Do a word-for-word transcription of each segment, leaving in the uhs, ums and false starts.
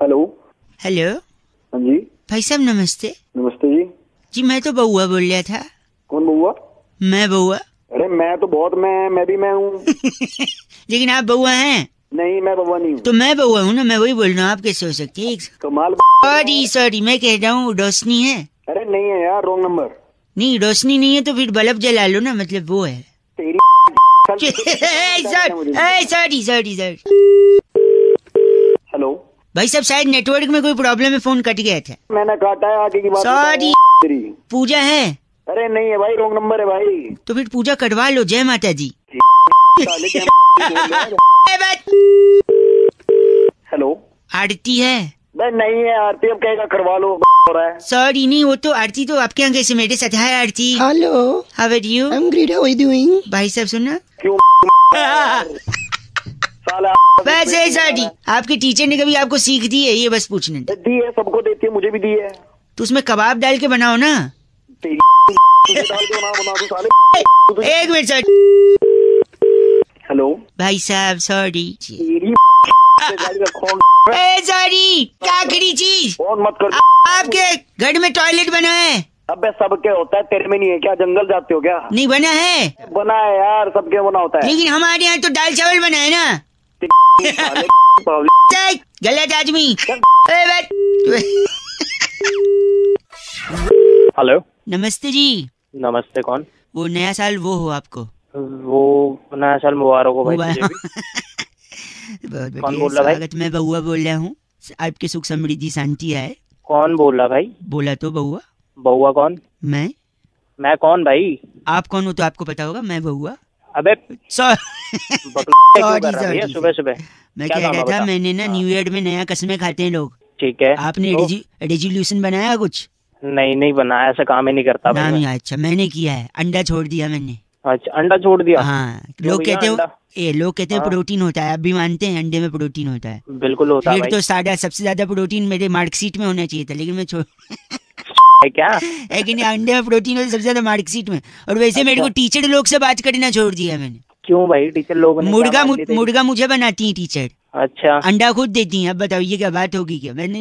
Hello hello. हाँ जी। भाई साहब नमस्ते। नमस्ते जी। जी मैं तो बउआ बोल रहा था। कौन बउआ? मैं बउआ। अरे मैं तो बहुत मैं मैं भी मैं हूँ। लेकिन आप बउआ हैं? नहीं मैं बउआ नहीं हूँ। तो मैं बउआ हूँ ना, मैं वही बोल रहा हूँ। आप कैसे हो सकती है? कमाल। सॉरी सॉरी, मैं कह रहा हूँ रोशनी है। अरे नहीं है यार, रॉन्ग नंबर। नहीं रोशनी नहीं है तो फिर बल्ब जला लो ना, मतलब वो है। तेरी सॉरी सॉरी सॉरी। हेलो भाई साहब शायद नेटवर्क में कोई प्रॉब्लम है, फोन कट गया था। मैंने काटा है, आगे की बात। सॉरी। पूजा है? अरे नहीं है भाई, रॉन्ग नंबर है भाई। तो फिर पूजा करवा लो। जय माता दी। हेलो आरती है? भाई नहीं है आरती, अब कहेगा करवा लो हो रहा है। सॉरी नहीं, वो तो आरती तो आपके यहाँ कैसे मेरे साथ है। Aarti hello, how are you? I am great, how are you doing? भाई साहब सुना क्यों साला बस है सॉरी। आपके टीचर ने कभी आपको सीख दी है? ये बस पूछने था। दी है, सबको देती है, मुझे भी दी है। तो उसमें कबाब डाल के बनाओ ना। तेरी डाल के बना बना दूं साले। एक मिनट सर। हेलो भाई साहब सॉरी। तेरी सॉरी क्या आखिरी चीज? फोन मत कर। आपके घर में टॉयलेट बना है? अबे सबके होता है, तेरे में नहीं है क्या? जंगल जाते हो क्या? नहीं बना है। बना है यार, सबके बना होता है। लेकिन हमारे यहाँ तो दाल चावल बना है ना। गलत आदमी। हेलो नमस्ते जी। नमस्ते। कौन? वो नया साल वो हो आपको? वो नया साल मुबारक हो भाई तुझे भी। बहुत कौन बढ़िया बोल रहा भाई? स्वागत। मैं बउआ बोल रहा हूँ। आपके सुख समृद्धि शांति आए। कौन बोल रहा भाई? बोला तो बउआ। बउआ कौन? मैं। मैं कौन भाई? आप कौन हो तो आपको पता होगा। मैं बउआ। अबे सॉरी सुबह सुबह मैं कह रहा था, मैंने ना न्यू ईयर में नया कसमें खाते हैं लोग। ठीक है। आपने रेजोल्यूशन बनाया कुछ? नहीं नहीं बनाया, ऐसा काम ही नहीं करता भाई। नहीं अच्छा मैंने किया है, अंडा छोड़ दिया मैंने। अच्छा अंडा छोड़ दिया? हाँ लोग कहते हैं ये लोग कहते हैं प्रोटीन होता है। आप भी मानते हैं अंडे में प्रोटीन होता है? बिल्कुल होता है फिर तो साढ़ा सबसे ज्यादा प्रोटीन मेरे मार्कशीट में होना चाहिए था, लेकिन मैं छोड़ क्या है कि नहीं, अंडे में प्रोटीन होता है सबसे ज्यादा मार्कशीट में। और वैसे मेरे को टीचर लोग से बात करना छोड़ दिया मैंने। क्यों भाई? टीचर लोग मुर्गा मुर्गा मुझे बनाती है टीचर। अच्छा अंडा खुद देती हैं। अब बताओ ये क्या बात होगी? क्या मैंने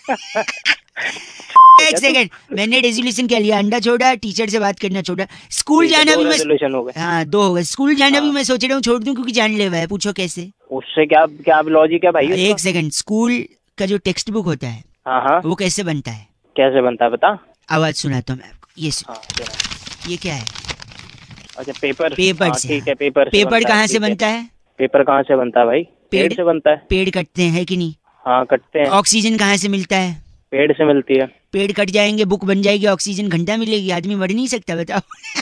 एक सेकंड, मैंने रेजोल्यूशन क्या लिया? अंडा छोड़ा, टीचर से बात करना छोड़ा, स्कूल जाना भी मैं हाँ दो हो गए। स्कूल जाना भी मैं सोच रहा हूँ छोड़ दूं, क्योंकि जानलेवा है। पूछो कैसे? उससे क्या क्या लॉजिक है भाई? एक सेकंड, स्कूल का जो टेक्स्ट बुक होता है हाँ हाँ वो कैसे बनता है? कैसे बनता है बता। आवाज सुनाता हूँ मैं आपको। ये हाँ, ये क्या है? अच्छा पेपर। पेपर हाँ, से। ठीक है पेपर। पेपर कहाँ से बनता है? पेपर कहाँ से बनता है भाई? पेड़ से बनता है। पेड़ कटते हैं कि नहीं? हाँ कटते हैं। ऑक्सीजन कहाँ से मिलता है? पेड़ से मिलती है। पेड़ कट जाएंगे, बुक बन जाएगी, ऑक्सीजन घंटा मिलेगी, आदमी मर नहीं सकता। बताओ।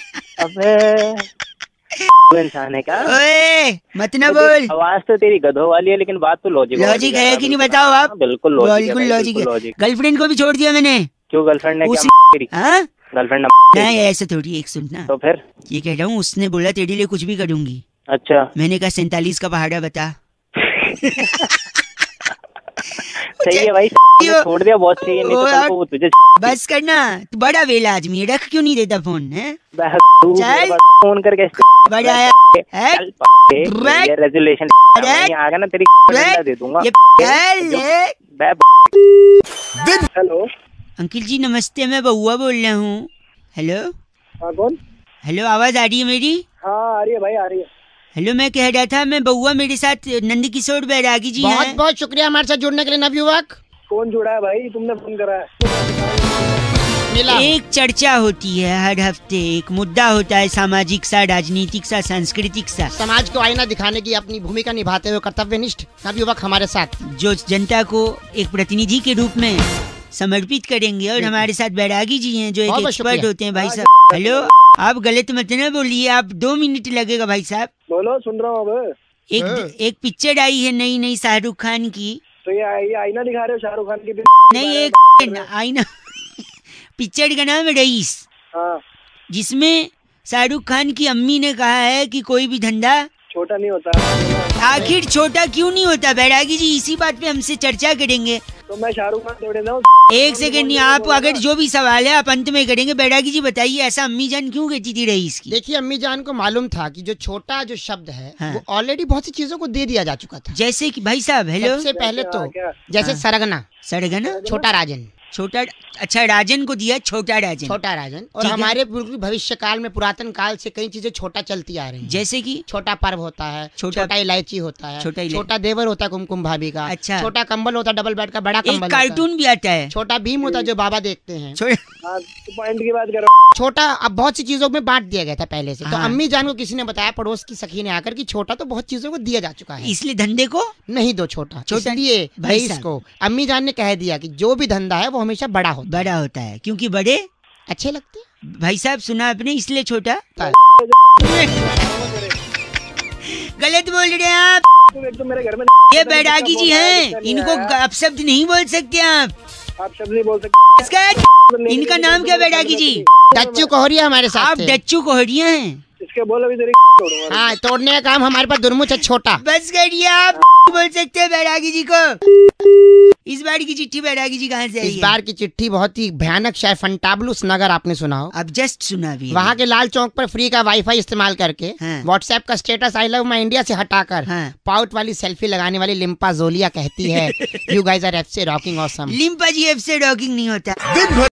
अबे इंसान है क्या? ओए मत ना बोल। आवाज तो तेरी गधों वाली है, लेकिन बात तो लॉजिक लॉजिक है कि नहीं बताओ आप? बिल्कुल बिल्कुल लॉजिक है। गर्लफ्रेंड को भी छोड़ दिया मैंने। क्यों? गर्लफ्रेंड ने उस... क्या? गर्लफ्रेंड नहीं ऐसे थोड़ी। एक सुनना तो फिर ये कह रहा हूँ, उसने बोला तेरे लिए कुछ भी करूंगी। अच्छा मैंने कहा सैंतालीस का पहाड़ा बता। सही है भाई, छोड़ दिया। बहुत सही है, नहीं तो कल को वो तुझे बस करना। तू बड़ा वेला आदमी है, रख क्यों नहीं देता फोन है? चल फोन करके बड़ा रेजोल्यूशन आ गया ना तेरी दे दूंगा। हेलो अंकिल जी नमस्ते, मैं बउआ बोल रहा हूँ। हेलो हाँ कौन? हेलो आवाज आ रही है मेरी? हाँ आ रही है भाई, आ रही है। हेलो मैं कह रहा था, मैं बउआ, मेरे साथ नंद किशोर बैरागी जी हैं। बहुत बहुत शुक्रिया हमारे साथ जुड़ने के लिए नवयुवक। कौन जुड़ा है भाई? तुमने फोन करा है? मिला। एक चर्चा होती है हर हफ्ते, एक मुद्दा होता है, सामाजिक सा, राजनीतिक सा, सांस्कृतिक सा। समाज को आईना दिखाने की अपनी भूमिका निभाते हुए कर्तव्यनिष्ठ नवयुवक हमारे साथ, जो जनता को एक प्रतिनिधि के रूप में समर्पित करेंगे। और हमारे साथ बैरागी जी हैं जो एक एक्सपर्ट होते हैं। भाई साहब हेलो, आप गलत मत ना बोलिए, आप दो मिनट लगेगा भाई साहब। बोलो, सुन रहा हूँ। अब एक एक पिक्चर आई है नई नई शाहरुख खान की। तो ये ये आईना दिखा रहे हो शाहरुख खान की? नहीं एक आईना पिक्चर का नाम है रईस। हाँ। जिसमें शाहरुख खान की अम्मी ने कहा है कि कोई भी धंधा छोटा नहीं होता। आखिर छोटा क्यों नहीं होता बैरागी जी? इसी बात पे हमसे चर्चा करेंगे। तो मैं शाहरुख खान थोड़े ना। एक सेकंड नहीं, आप अगर जो भी सवाल है आप अंत में करेंगे। बैरागी जी बताइए, ऐसा अम्मी जान क्यों कहती थी रईस की? देखिए अम्मी जान को मालूम था कि जो छोटा जो शब्द है हाँ। वो ऑलरेडी बहुत सी चीजों को दे दिया जा चुका था। जैसे कि भाई साहब हेलो, सबसे पहले तो क्या? जैसे हाँ। सरगना, सड़गना, छोटा राजन, छोटा, अच्छा राजन को दिया छोटा राजन। छोटा राजन। और ठीक है। हमारे बिल्कुल भविष्य काल में पुरातन काल से कई चीजें छोटा चलती आ रही हैं। जैसे कि छोटा पर्व होता है, छोटा- छोटा इलायची होता है, छोटा इलाय- छोटा देवर होता है कुमकुम भाभी का, अच्छा। छोटा कंबल होता है डबल बेड का, बड़ा एक कंबल होता है, कार्टून भी आता है छोटा भीम होता है जो बाबा देखते हैं। छोटा। हाँ, तो पॉइंट की बात कर रहा हूँ। छोटा अब बहुत सी चीजों में बांट दिया गया था पहले से। तो हाँ। अम्मी जान को किसी ने बताया, पड़ोस की सखी ने आकर, कि छोटा तो बहुत चीजों को दिया जा चुका है, इसलिए धंधे को नहीं दो छोटा। छोटा- इसलिए भाई भाई साहब। इसको अम्मी जान ने कह दिया कि जो भी धंधा है वो हमेशा बड़ा होता बड़ा होता है, क्योंकि बड़े है। अच्छे लगते हैं। भाई साहब सुना आपने, इसलिए छोटा। हाँ। गलत बोल रहे हैं आप। तुम एक तो मेरे घर में ये बैरागी जी हैं, इनको अपशब्द नहीं बोल सकते आप। आप शब्द नहीं बोल सकते। इसका इनका नाम क्या बैरागी जी? डच्चू कोहरिया हमारे साथ आप थे। डच्चू कोहरिया हैं। इसके बोलो भी तेरी तोड़ूंगा। हाँ, तोड़ने का काम हमारे पास दुर्मुछ है छोटा। बस करिए, आप बोल सकते हैं बैरागी जी को। इस बार की चिट्ठी बैरागी जी कहाँ से आई इस है? बार की चिट्ठी बहुत ही भयानक, शायद फंटाबलूस नगर आपने सुना हो। अब जस्ट सुना भी है। वहाँ के लाल चौक पर फ्री का वाईफाई इस्तेमाल करके हाँ। व्हाट्सएप का status I love my India से हटाकर हाँ। पाउट वाली सेल्फी लगाने वाली लिम्पा जोलिया कहती है, यू गाइस आर एफ से रॉकिंग ऑसम। लिम्पा जी एफ से डॉकिंग नहीं होता।